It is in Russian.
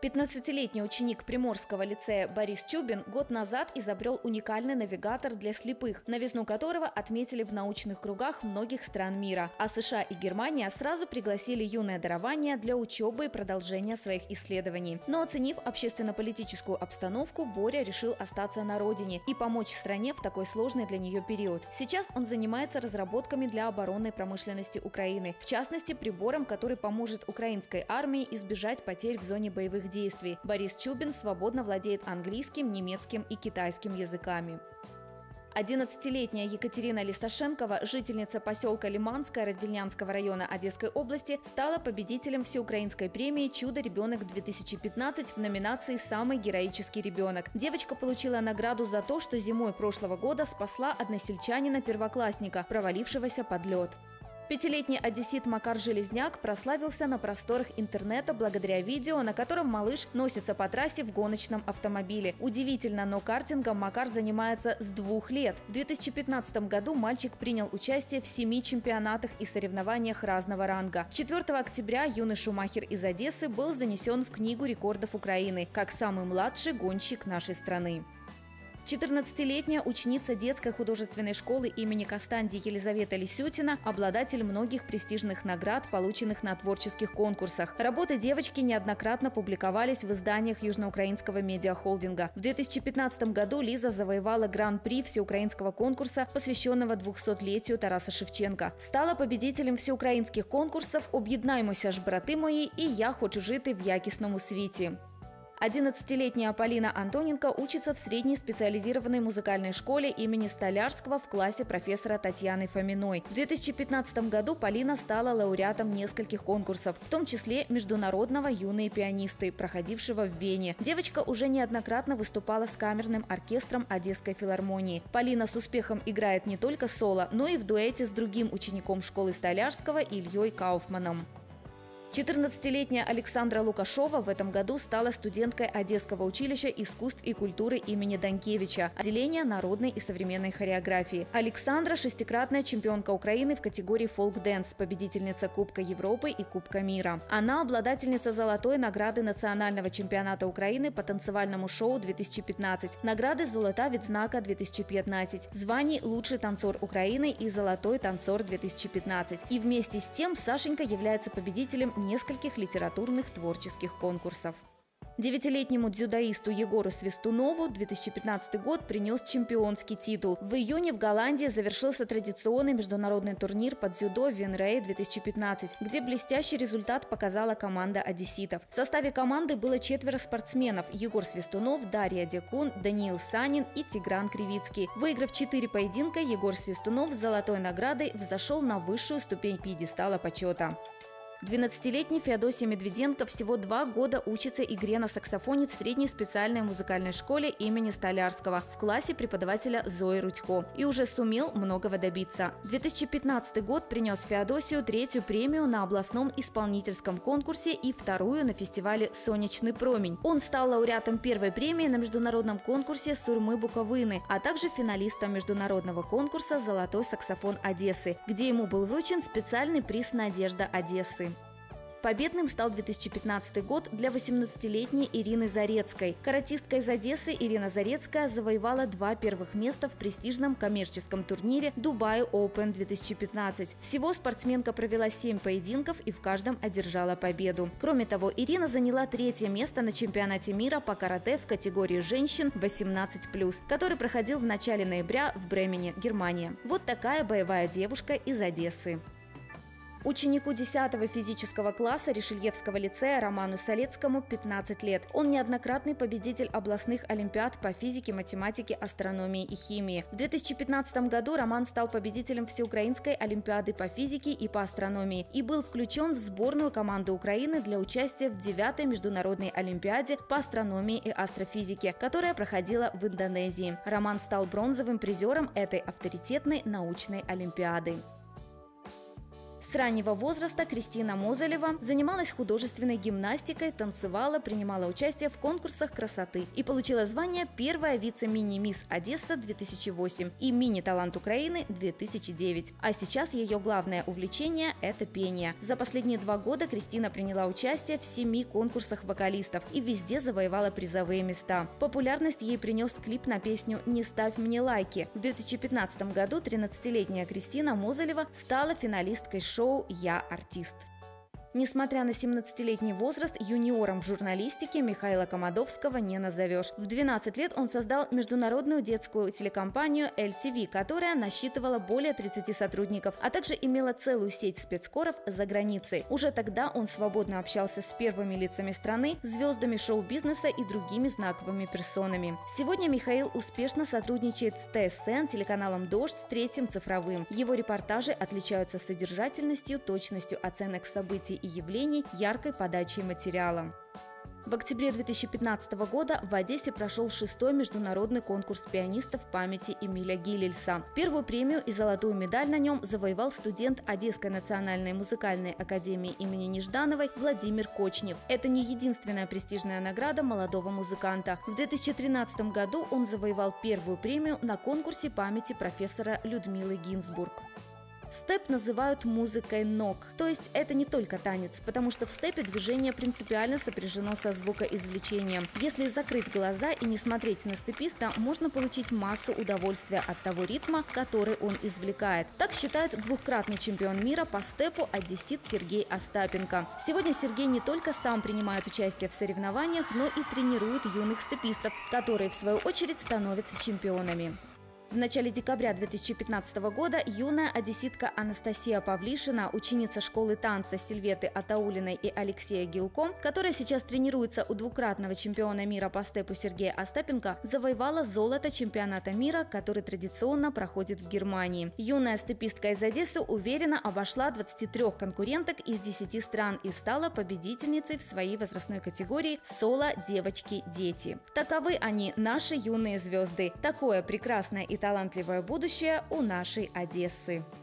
15-летний ученик Приморского лицея Борис Чубин год назад изобрел уникальный навигатор для слепых, новизну которого отметили в научных кругах многих стран мира. А США и Германия сразу пригласили юное дарование для учебы и продолжения своих исследований. Но оценив общественно-политическую обстановку, Боря решил остаться на родине и помочь стране в такой сложный для нее период. Сейчас он занимается разработками для оборонной промышленности Украины, в частности прибором, который поможет украинской армии избежать потерь в зоне боевых действий. Борис Чубин свободно владеет английским, немецким и китайским языками. 11-летняя Екатерина Листашенкова, жительница поселка Лиманская Раздельнянского района Одесской области, стала победителем всеукраинской премии «Чудо-ребенок-2015» в номинации «Самый героический ребенок». Девочка получила награду за то, что зимой прошлого года спасла односельчанина-первоклассника, провалившегося под лед. Пятилетний одессит Макар Железняк прославился на просторах интернета благодаря видео, на котором малыш носится по трассе в гоночном автомобиле. Удивительно, но картингом Макар занимается с 2 лет. В 2015 году мальчик принял участие в 7 чемпионатах и соревнованиях разного ранга. 4 октября юный Шумахер из Одессы был занесен в Книгу рекордов Украины как самый младший гонщик нашей страны. 14-летняя ученица детской художественной школы имени Костанди Елизавета Лисютина – обладатель многих престижных наград, полученных на творческих конкурсах. Работы девочки неоднократно публиковались в изданиях южноукраинского медиахолдинга. В 2015 году Лиза завоевала гран-при всеукраинского конкурса, посвященного 200-летию Тараса Шевченка. Стала победителем всеукраинских конкурсов «Об'єднаймося ж, брати мої» и «Я хочу жити в якісному світі». 11-летняя Полина Антоненко учится в средней специализированной музыкальной школе имени Столярского в классе профессора Татьяны Фоминой. В 2015 году Полина стала лауреатом нескольких конкурсов, в том числе международного «Юные пианисты», проходившего в Вене. Девочка уже неоднократно выступала с камерным оркестром Одесской филармонии. Полина с успехом играет не только соло, но и в дуэте с другим учеником школы Столярского Ильей Кауфманом. 14-летняя Александра Лукашова в этом году стала студенткой Одесского училища искусств и культуры имени Данкевича, отделения народной и современной хореографии. Александра – шестикратная чемпионка Украины в категории фолк-дэнс, победительница Кубка Европы и Кубка мира. Она обладательница золотой награды национального чемпионата Украины по танцевальному шоу 2015, награды «Золота відзнака-2015», званий «Лучший танцор Украины» и «Золотой танцор 2015». И вместе с тем Сашенька является победителем нескольких литературных творческих конкурсов. 9-летнему дзюдоисту Егору Свистунову 2015 год принес чемпионский титул. В июне в Голландии завершился традиционный международный турнир по дзюдо Венрей 2015, где блестящий результат показала команда одесситов. В составе команды было 4 спортсменов – Егор Свистунов, Дарья Декун, Даниил Санин и Тигран Кривицкий. Выиграв 4 поединка, Егор Свистунов с золотой наградой взошел на высшую ступень пьедестала почета. 12-летний Феодосий Медведенко всего 2 года учится игре на саксофоне в средней специальной музыкальной школе имени Столярского в классе преподавателя Зои Рудько и уже сумел многого добиться. 2015 год принес Феодосию 3-ю премию на областном исполнительском конкурсе и 2-ю на фестивале «Сонячный промень». Он стал лауреатом 1-й премии на международном конкурсе «Сурмы Буковыны», а также финалистом международного конкурса «Золотой саксофон Одессы», где ему был вручен специальный приз «Надежда Одессы». Победным стал 2015 год для 18-летней Ирины Зарецкой. Каратистка из Одессы Ирина Зарецкая завоевала 2 первых места в престижном коммерческом турнире Dubai Open 2015. Всего спортсменка провела 7 поединков и в каждом одержала победу. Кроме того, Ирина заняла 3-е место на чемпионате мира по карате в категории женщин 18+, который проходил в начале ноября в Бремене, Германия. Вот такая боевая девушка из Одессы. Ученику 10-го физического класса Решельевского лицея Роману Солецкому 15 лет. Он неоднократный победитель областных олимпиад по физике, математике, астрономии и химии. В 2015 году Роман стал победителем Всеукраинской олимпиады по физике и по астрономии и был включен в сборную команды Украины для участия в 9-й международной олимпиаде по астрономии и астрофизике, которая проходила в Индонезии. Роман стал бронзовым призером этой авторитетной научной олимпиады. С раннего возраста Кристина Мозолева занималась художественной гимнастикой, танцевала, принимала участие в конкурсах красоты и получила звание первая вице-мини-мисс Одесса 2008 и мини-талант Украины 2009. А сейчас ее главное увлечение – это пение. За последние 2 года Кристина приняла участие в 7 конкурсах вокалистов и везде завоевала призовые места. Популярность ей принес клип на песню «Не ставь мне лайки». В 2015 году 13-летняя Кристина Мозолева стала финалисткой шоу «Я артист». Несмотря на 17-летний возраст, юниором в журналистике Михаила Комадовского не назовешь. В 12 лет он создал международную детскую телекомпанию LTV, которая насчитывала более 30 сотрудников, а также имела целую сеть спецкоров за границей. Уже тогда он свободно общался с первыми лицами страны, звездами шоу-бизнеса и другими знаковыми персонами. Сегодня Михаил успешно сотрудничает с ТСН, телеканалом «Дождь», Третьим цифровым. Его репортажи отличаются содержательностью, точностью оценок событий и явлений, яркой подачей материала. В октябре 2015 года в Одессе прошел 6-й международный конкурс пианистов памяти Эмиля Гиллельса. Первую премию и золотую медаль на нем завоевал студент Одесской национальной музыкальной академии имени Неждановой Владимир Кочнев. Это не единственная престижная награда молодого музыканта. В 2013 году он завоевал первую премию на конкурсе памяти профессора Людмилы Гинзбург. Степ называют музыкой ног, то есть это не только танец, потому что в степе движение принципиально сопряжено со звукоизвлечением. Если закрыть глаза и не смотреть на степиста, можно получить массу удовольствия от того ритма, который он извлекает. Так считает двукратный чемпион мира по степу одессит Сергей Остапенко. Сегодня Сергей не только сам принимает участие в соревнованиях, но и тренирует юных степистов, которые в свою очередь становятся чемпионами. В начале декабря 2015 года юная одесситка Анастасия Павлишина, ученица школы танца Сильветы Атаулиной и Алексея Гилко, которая сейчас тренируется у двукратного чемпиона мира по степу Сергея Остапенко, завоевала золото чемпионата мира, который традиционно проходит в Германии. Юная степистка из Одессы уверенно обошла 23 конкуренток из 10 стран и стала победительницей в своей возрастной категории «Соло, девочки, дети». Таковы они, наши юные звезды. Такое прекрасное и талантливое будущее у нашей Одессы.